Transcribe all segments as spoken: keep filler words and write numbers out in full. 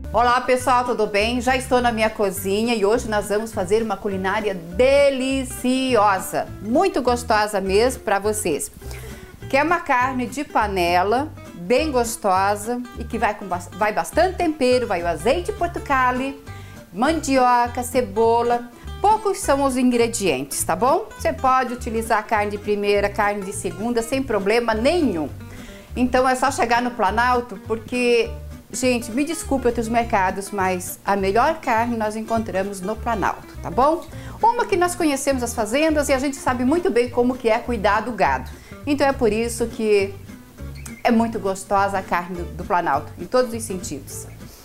Olá pessoal, tudo bem? Já estou na minha cozinha e hoje nós vamos fazer uma culinária deliciosa, muito gostosa mesmo para vocês. Que é uma carne de panela, bem gostosa e que vai com vai bastante tempero, vai o azeite portucale, mandioca, cebola. Poucos são os ingredientes, tá bom? Você pode utilizar carne de primeira, carne de segunda, sem problema nenhum. Então é só chegar no Planalto, porque, gente, me desculpe outros mercados, mas a melhor carne nós encontramos no Planalto, tá bom? Uma que nós conhecemos as fazendas e a gente sabe muito bem como que é cuidar do gado. Então é por isso que é muito gostosa a carne do, do Planalto, em todos os sentidos.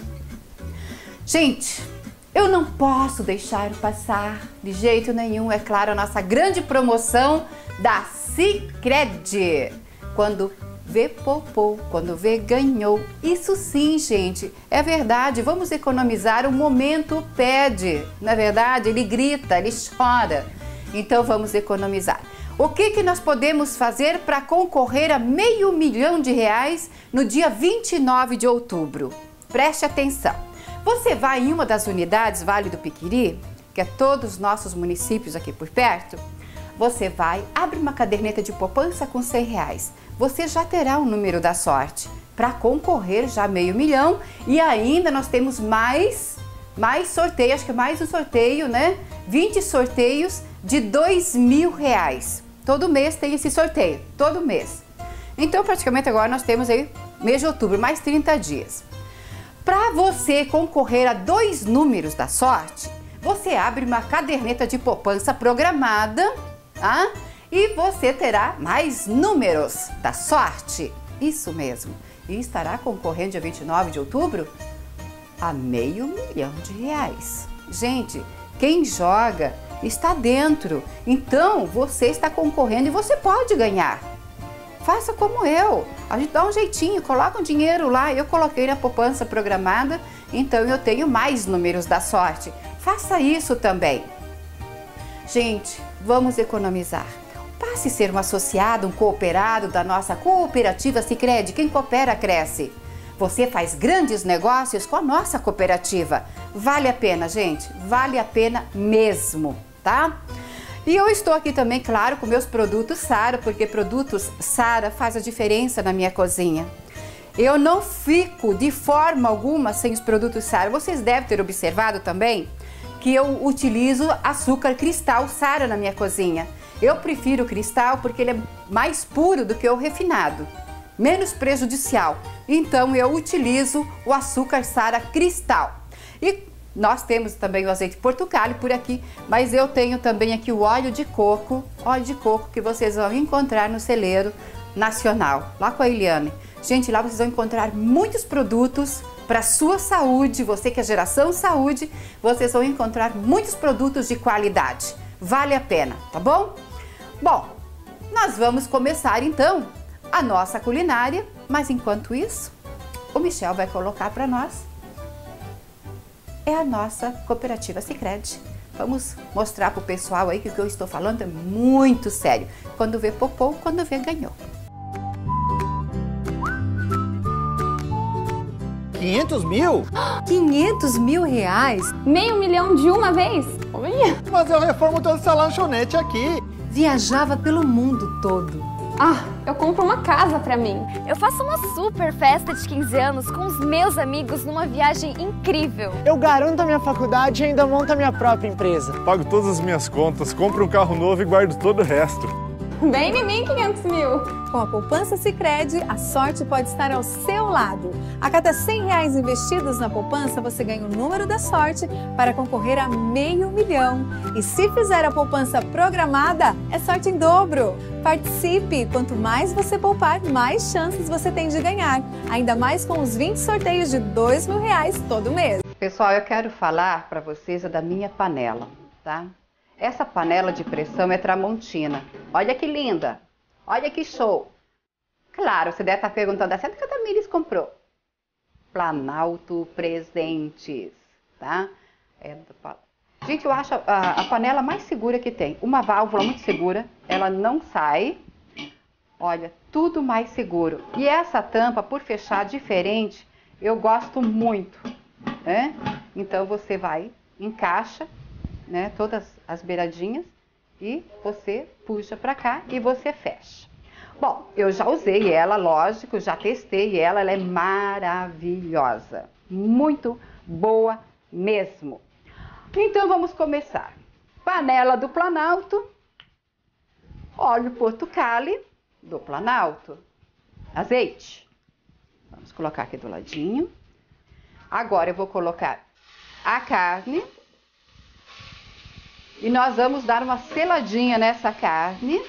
Gente, eu não posso deixar passar de jeito nenhum, é claro, a nossa grande promoção da Sicredi. Quando vê, poupou, quando vê, ganhou. Isso sim, gente, é verdade. Vamos economizar, o momento pede, não é verdade? Ele grita, ele chora. Então vamos economizar. O que que nós podemos fazer para concorrer a meio milhão de reais no dia vinte e nove de outubro? Preste atenção. Você vai em uma das unidades Vale do Piquiri, que é todos os nossos municípios aqui por perto, você vai, abre uma caderneta de poupança com cem reais. Você já terá o número da sorte para concorrer já meio milhão e ainda nós temos mais, mais sorteio, acho que mais um sorteio, né? vinte sorteios de dois mil reais. Todo mês tem esse sorteio, todo mês. Então praticamente agora nós temos aí mês de outubro, mais trinta dias. Para você concorrer a dois números da sorte, você abre uma caderneta de poupança programada, tá? E você terá mais números da sorte. Isso mesmo. E estará concorrendo dia vinte e nove de outubro a meio milhão de reais. Gente, quem joga está dentro. Então, você está concorrendo e você pode ganhar. Faça como eu, a gente dá um jeitinho, coloca um dinheiro lá, eu coloquei na poupança programada, então eu tenho mais números da sorte. Faça isso também. Gente, vamos economizar. Passe a ser um associado, um cooperado da nossa cooperativa Sicredi. Quem coopera, cresce. Você faz grandes negócios com a nossa cooperativa. Vale a pena, gente, vale a pena mesmo, tá? E eu estou aqui também, claro, com meus produtos Sara, porque produtos Sara faz a diferença na minha cozinha. Eu não fico de forma alguma sem os produtos Sara. Vocês devem ter observado também que eu utilizo açúcar cristal Sara na minha cozinha. Eu prefiro o cristal porque ele é mais puro do que o refinado, menos prejudicial. Então eu utilizo o açúcar Sara cristal. E nós temos também o azeite portucale por aqui, mas eu tenho também aqui o óleo de coco, óleo de coco que vocês vão encontrar no Celeiro Nacional, lá com a Eliane. Gente, lá vocês vão encontrar muitos produtos para a sua saúde, você que é geração saúde, vocês vão encontrar muitos produtos de qualidade. Vale a pena, tá bom? Bom, nós vamos começar então a nossa culinária, mas enquanto isso, o Michel vai colocar para nós é a nossa cooperativa Sicredi. Vamos mostrar para o pessoal aí que o que eu estou falando é muito sério. Quando vê, popou, quando vê, ganhou. quinhentos mil? quinhentos mil reais? Meio milhão de uma vez? Olha! Mas eu reformo toda essa lanchonete aqui. Viajava pelo mundo todo. Ah, eu compro uma casa pra mim. Eu faço uma super festa de quinze anos com os meus amigos numa viagem incrível. Eu garanto a minha faculdade e ainda monto a minha própria empresa. Pago todas as minhas contas, compro um carro novo e guardo todo o resto. Bem em mim, quinhentos mil. Com a poupança Sicredi, a sorte pode estar ao seu lado. A cada cem reais investidos na poupança, você ganha o número da sorte para concorrer a meio milhão. E se fizer a poupança programada, é sorte em dobro. Participe! Quanto mais você poupar, mais chances você tem de ganhar. Ainda mais com os vinte sorteios de dois mil reais todo mês. Pessoal, eu quero falar para vocês da minha panela, tá? Essa panela de pressão é Tramontina. Olha que linda! Olha que show! Claro, você deve estar perguntando, a que a Tamires comprou? Planalto Presentes, tá? É do... Gente, eu acho a, a panela mais segura que tem. Uma válvula muito segura, ela não sai. Olha, tudo mais seguro. E essa tampa, por fechar diferente, eu gosto muito. né? Então você vai, encaixa, né, todas as beiradinhas e você puxa para cá e você fecha. Bom, eu já usei ela, lógico, já testei ela, ela é maravilhosa, muito boa mesmo. Então vamos começar. Panela do Planalto, óleo Portucale do Planalto, azeite. Vamos colocar aqui do ladinho. Agora eu vou colocar a carne e nós vamos dar uma seladinha nessa carne.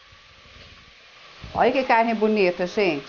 Olha que carne bonita, gente.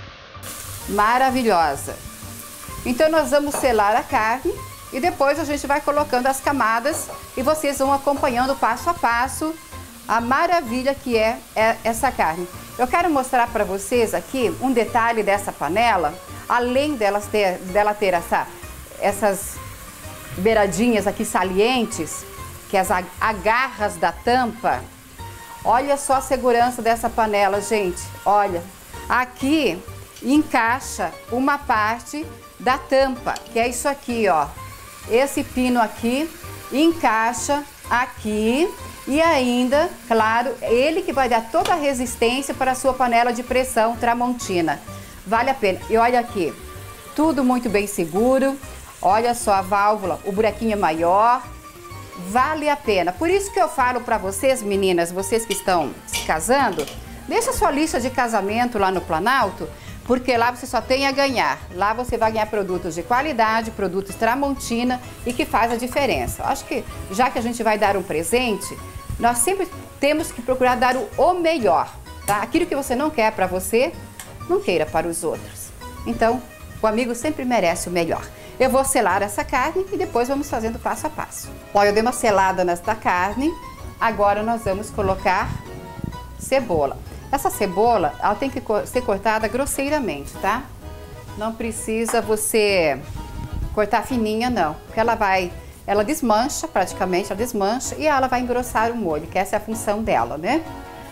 Maravilhosa. Então nós vamos selar a carne e depois a gente vai colocando as camadas e vocês vão acompanhando passo a passo a maravilha que é essa carne. Eu quero mostrar para vocês aqui um detalhe dessa panela, além delas ter, dela ter essa, essas beiradinhas aqui salientes, que é as agarras da tampa. Olha só a segurança dessa panela, gente. Olha, aqui encaixa uma parte da tampa, que é isso aqui, ó. Esse pino aqui encaixa aqui e ainda, claro, ele que vai dar toda a resistência para a sua panela de pressão Tramontina. Vale a pena. E olha aqui, tudo muito bem seguro. Olha só a válvula, o buraquinho é maior. Vale a pena. Por isso que eu falo para vocês, meninas, vocês que estão se casando, deixa sua lista de casamento lá no Planalto, porque lá você só tem a ganhar. Lá você vai ganhar produtos de qualidade, produtos Tramontina e que faz a diferença. Acho que já que a gente vai dar um presente, nós sempre temos que procurar dar o melhor, tá? Aquilo que você não quer para você, não queira para os outros. Então, o amigo sempre merece o melhor. Eu vou selar essa carne e depois vamos fazendo passo a passo. Olha, eu dei uma selada nesta carne. Agora nós vamos colocar cebola. Essa cebola, ela tem que ser cortada grosseiramente, tá? Não precisa você cortar fininha, não. Porque ela vai, ela desmancha praticamente, ela desmancha e ela vai engrossar o molho, que essa é a função dela, né?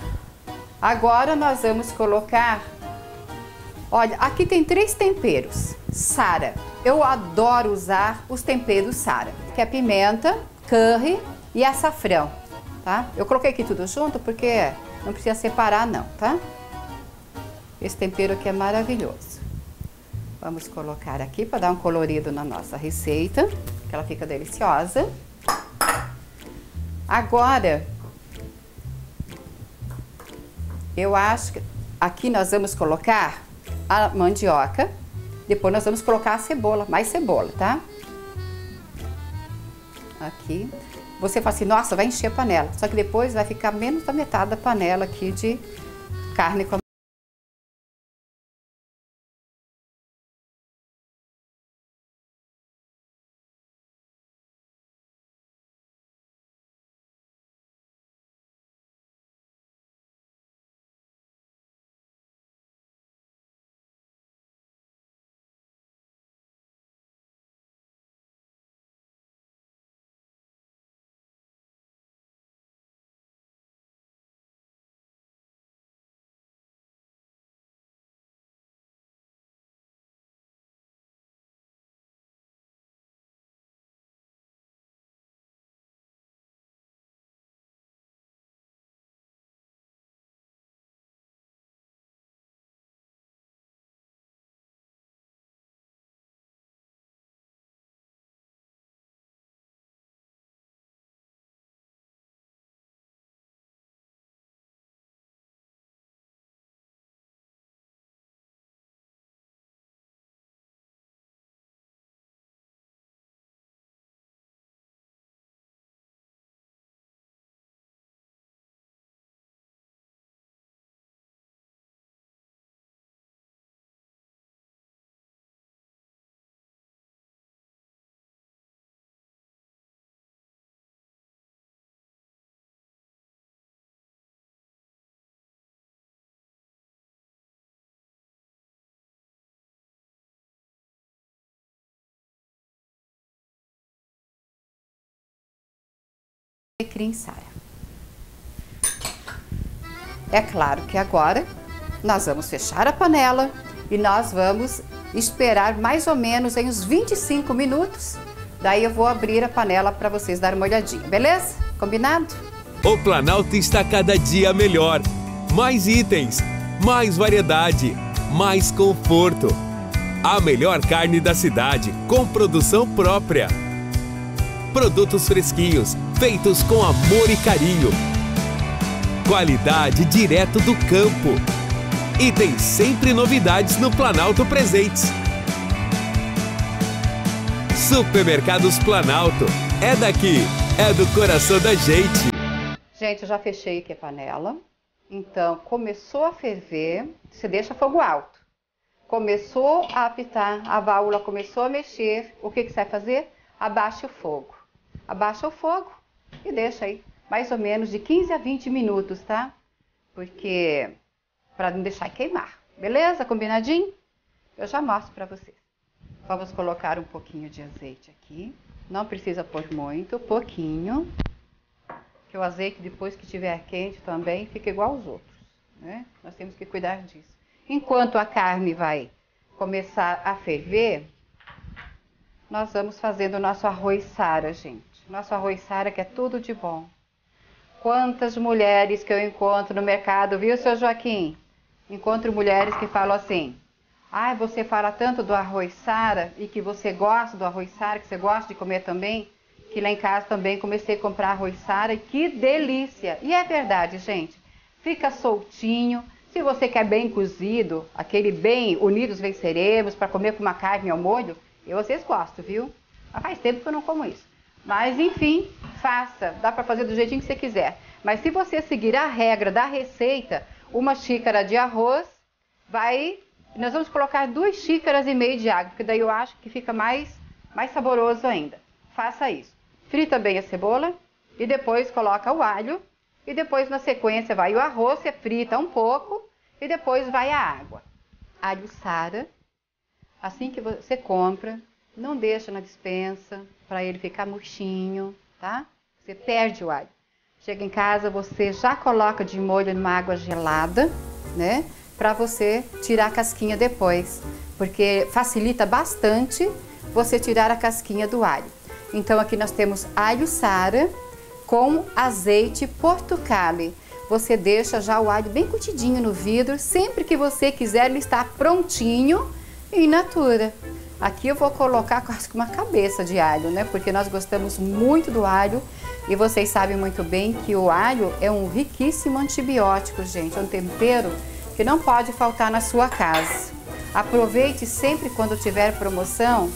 Agora nós vamos colocar... Olha, aqui tem três temperos. Sara. Eu adoro usar os temperos Sara, que é pimenta, curry e açafrão, tá? Eu coloquei aqui tudo junto porque não precisa separar não, tá? Esse tempero aqui é maravilhoso. Vamos colocar aqui para dar um colorido na nossa receita, que ela fica deliciosa. Agora, eu acho que aqui nós vamos colocar a mandioca. Depois nós vamos colocar a cebola, mais cebola, tá? Aqui. Você fala assim, nossa, vai encher a panela. Só que depois vai ficar menos da metade da panela aqui de carne com alecrim Sara. É claro que agora nós vamos fechar a panela e nós vamos esperar mais ou menos em uns vinte e cinco minutos. Daí eu vou abrir a panela para vocês darem uma olhadinha, beleza? Combinado? O Planalto está cada dia melhor. Mais itens, mais variedade, mais conforto. A melhor carne da cidade, com produção própria. Produtos fresquinhos, feitos com amor e carinho. Qualidade direto do campo. E tem sempre novidades no Planalto Presentes. Supermercados Planalto. É daqui, é do coração da gente. Gente, eu já fechei aqui a panela. Então, começou a ferver, você deixa fogo alto. Começou a apitar, a válvula começou a mexer, o que, que você vai fazer? Abaixa o fogo. Abaixa o fogo e deixa aí mais ou menos de quinze a vinte minutos, tá? Porque, para não deixar queimar. Beleza? Combinadinho? Eu já mostro para vocês. Vamos colocar um pouquinho de azeite aqui. Não precisa pôr muito, pouquinho. Que o azeite, depois que estiver quente também, fica igual aos outros, né? Nós temos que cuidar disso. Enquanto a carne vai começar a ferver, nós vamos fazendo o nosso arroz Sara, gente. Nosso arroz Sara que é tudo de bom. Quantas mulheres que eu encontro no mercado, viu, seu Joaquim? Encontro mulheres que falam assim: ai, ah, você fala tanto do arroz Sara e que você gosta do arroz Sara, que você gosta de comer também, que lá em casa também comecei a comprar arroz Sara e que delícia! E é verdade, gente. Fica soltinho. Se você quer bem cozido, aquele bem unidos venceremos, para comer com uma carne ao molho, eu às vezes gosto, viu? Mas faz tempo que eu não como isso. Mas enfim, faça. Dá para fazer do jeitinho que você quiser. Mas se você seguir a regra da receita, uma xícara de arroz, vai... Nós vamos colocar duas xícaras e meia de água, porque daí eu acho que fica mais, mais saboroso ainda. Faça isso. Frita bem a cebola e depois coloca o alho. E depois na sequência vai o arroz, você frita um pouco e depois vai a água. Alho Sara, assim que você compra, não deixa na despensa para ele ficar murchinho, tá? Você perde o alho. Chega em casa, você já coloca de molho numa água gelada, né? Para você tirar a casquinha depois, porque facilita bastante você tirar a casquinha do alho. Então aqui nós temos alho Sara com azeite Portucale. Você deixa já o alho bem curtidinho no vidro, sempre que você quiser ele está prontinho in natura. Aqui eu vou colocar quase que uma cabeça de alho, né? Porque nós gostamos muito do alho e vocês sabem muito bem que o alho é um riquíssimo antibiótico, gente. É um tempero que não pode faltar na sua casa. Aproveite sempre quando tiver promoção.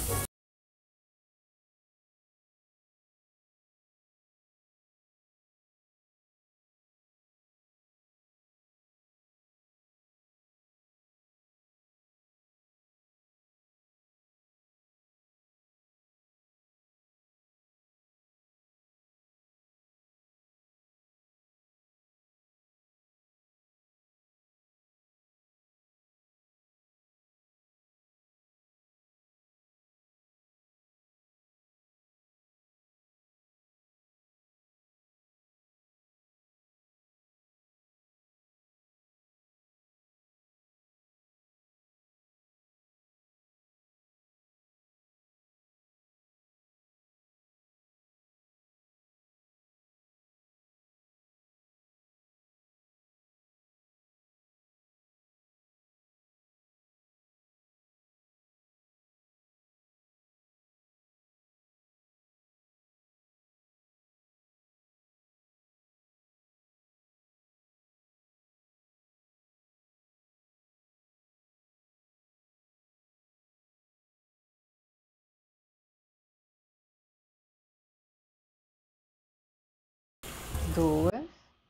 Duas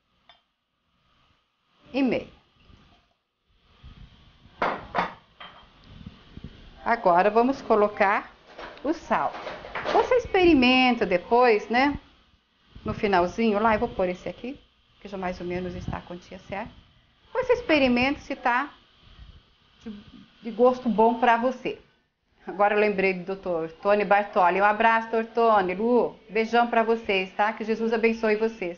e meia. Agora vamos colocar o sal. Você experimenta depois, né? No finalzinho, lá eu vou pôr esse aqui, que já mais ou menos está a quantia certa. Você experimenta se tá de, de gosto bom para você. Agora eu lembrei do doutor Tony Bartoli. Um abraço, doutor Tony. Lu, beijão para vocês, tá? Que Jesus abençoe vocês.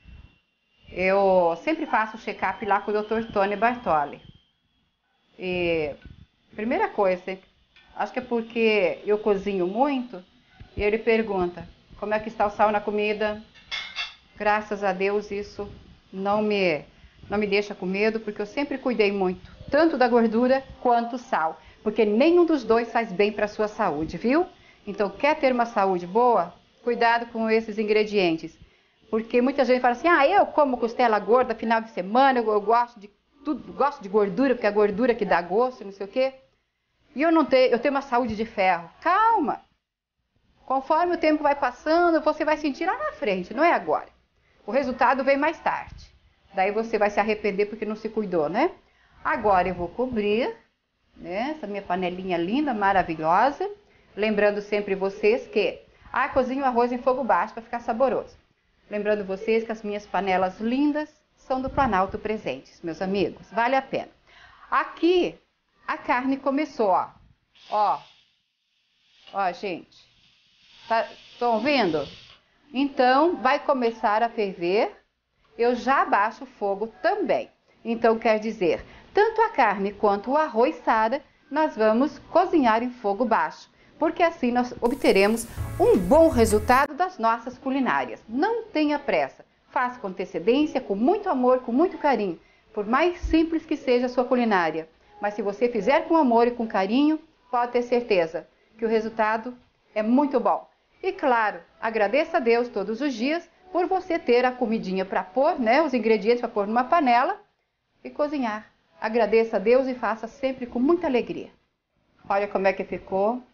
Eu sempre faço o check-up lá com o doutor Tony Bartoli. E primeira coisa, Acho que é porque eu cozinho muito. E ele pergunta, como é que está o sal na comida? Graças a Deus isso não me, não me deixa com medo, porque eu sempre cuidei muito, tanto da gordura quanto o sal. Porque nenhum dos dois faz bem para a sua saúde, viu? Então, quer ter uma saúde boa? Cuidado com esses ingredientes. Porque muita gente fala assim, ah, eu como costela gorda final de semana, eu, eu gosto de tudo, gosto de gordura, porque é a gordura que dá gosto, não sei o quê. E eu não tenho, eu tenho uma saúde de ferro. Calma! Conforme o tempo vai passando, você vai sentir lá na frente, não é agora. O resultado vem mais tarde. Daí você vai se arrepender porque não se cuidou, né? Agora eu vou cobrir, né, essa minha panelinha linda, maravilhosa. Lembrando sempre vocês que, ah, cozinho o arroz em fogo baixo para ficar saboroso. Lembrando vocês que as minhas panelas lindas são do Planalto Presentes, meus amigos. Vale a pena. Aqui, a carne começou, ó. Ó, ó, gente. Estão ouvindo? Então, vai começar a ferver. Eu já abaixo o fogo também. Então, quer dizer, tanto a carne quanto o arroz Sara, nós vamos cozinhar em fogo baixo. Porque assim nós obteremos um bom resultado das nossas culinárias. Não tenha pressa. Faça com antecedência, com muito amor, com muito carinho. Por mais simples que seja a sua culinária. Mas se você fizer com amor e com carinho, pode ter certeza que o resultado é muito bom. E claro, agradeça a Deus todos os dias por você ter a comidinha para pôr, né, os ingredientes para pôr numa panela e cozinhar. Agradeça a Deus e faça sempre com muita alegria. Olha como é que ficou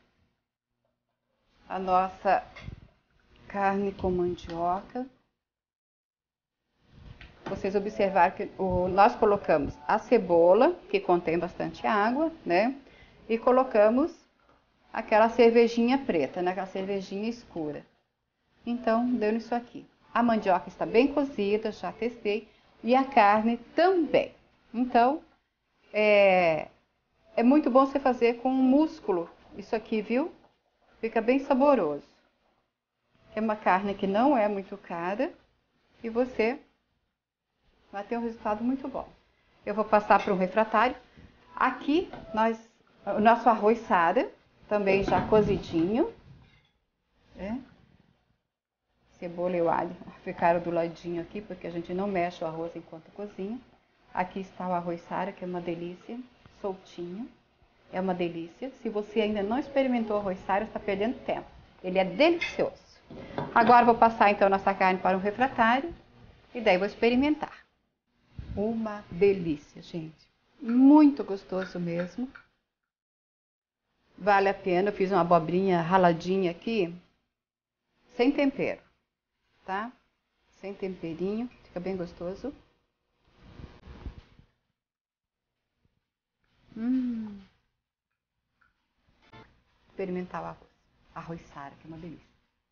a nossa carne com mandioca. Vocês observaram que o, nós colocamos a cebola, que contém bastante água, né, e colocamos aquela cervejinha preta, né? Aquela cervejinha escura. Então, deu nisso aqui. A mandioca está bem cozida, já testei. E a carne também. Então, é, é muito bom você fazer com músculo. Isso aqui, viu? Fica bem saboroso. É uma carne que não é muito cara. E você vai ter um resultado muito bom. Eu vou passar para um refratário. Aqui, nós, o nosso arroz Sara. Também já cozidinho, né? Cebola e o alho ficaram do ladinho aqui, porque a gente não mexe o arroz enquanto cozinha. Aqui está o arroz Sara, que é uma delícia, soltinho, é uma delícia. Se você ainda não experimentou o arroz Sara, está perdendo tempo, ele é delicioso. Agora vou passar então nossa carne para um refratário e daí vou experimentar. Uma delícia, gente, muito gostoso mesmo. Vale a pena, eu fiz uma abobrinha raladinha aqui, sem tempero, tá? Sem temperinho, fica bem gostoso. Hum. Experimentar o arroz, arroz Sara, que é uma delícia.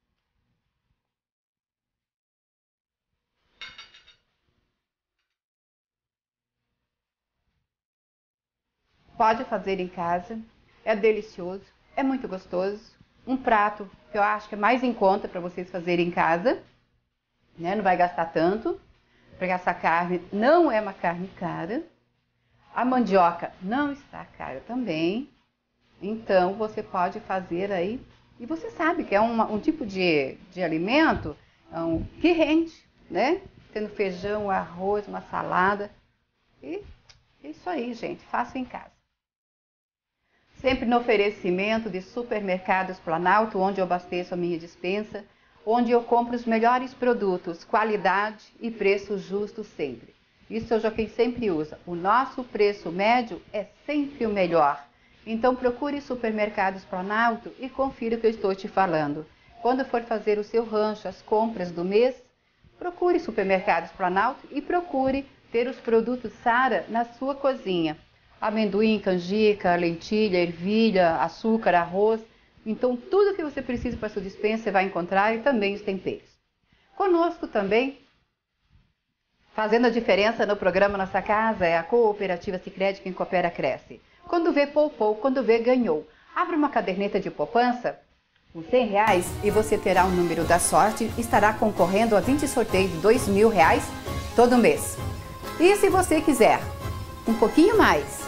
Pode fazer em casa. É delicioso, é muito gostoso. Um prato que eu acho que é mais em conta para vocês fazerem em casa, né? Não vai gastar tanto, porque essa carne não é uma carne cara. A mandioca não está cara também. Então, você pode fazer aí. E você sabe que é uma, um tipo de, de alimento um, que rende, né? Tendo feijão, arroz, uma salada. E é isso aí, gente. Faça em casa. Sempre no oferecimento de Supermercados Planalto, onde eu abasteço a minha despensa, onde eu compro os melhores produtos, qualidade e preço justo sempre. Isso é o Joaquim sempre usa. O nosso preço médio é sempre o melhor. Então procure Supermercados Planalto e confira o que eu estou te falando. Quando for fazer o seu rancho, as compras do mês, procure Supermercados Planalto e procure ter os produtos Sara na sua cozinha. Amendoim, canjica, lentilha, ervilha, açúcar, arroz. Então, tudo que você precisa para a sua despensa você vai encontrar e também os temperos. Conosco também, fazendo a diferença no programa Nossa Casa, é a Cooperativa Sicredi, quem coopera cresce. Quando vê, poupou, quando vê, ganhou. Abra uma caderneta de poupança com cem reais e você terá um número da sorte e estará concorrendo a vinte sorteios de dois mil reais todo mês. E se você quiser um pouquinho mais,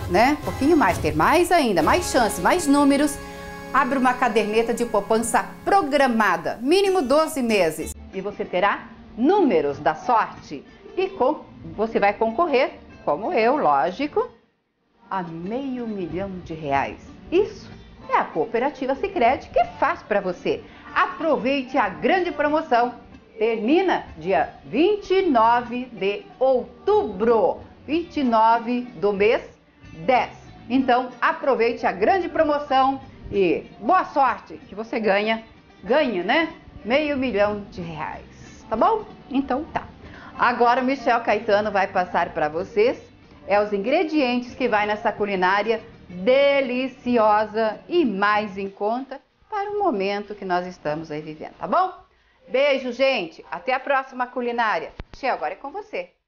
né? Um pouquinho mais, ter mais ainda, mais chance, mais números. Abre uma caderneta de poupança programada, mínimo doze meses. E você terá números da sorte. E com, você vai concorrer, como eu, lógico, a meio milhão de reais. Isso é a Cooperativa Sicredi que faz para você. Aproveite a grande promoção. Termina dia vinte e nove de outubro. vinte e nove do mês dez. Então, aproveite a grande promoção e boa sorte que você ganha, ganha, né? Meio milhão de reais, tá bom? Então tá. Agora o Michel Caetano vai passar para vocês é os ingredientes que vai nessa culinária deliciosa e mais em conta para o momento que nós estamos aí vivendo, tá bom? Beijo, gente! Até a próxima culinária. Michel, agora é com você.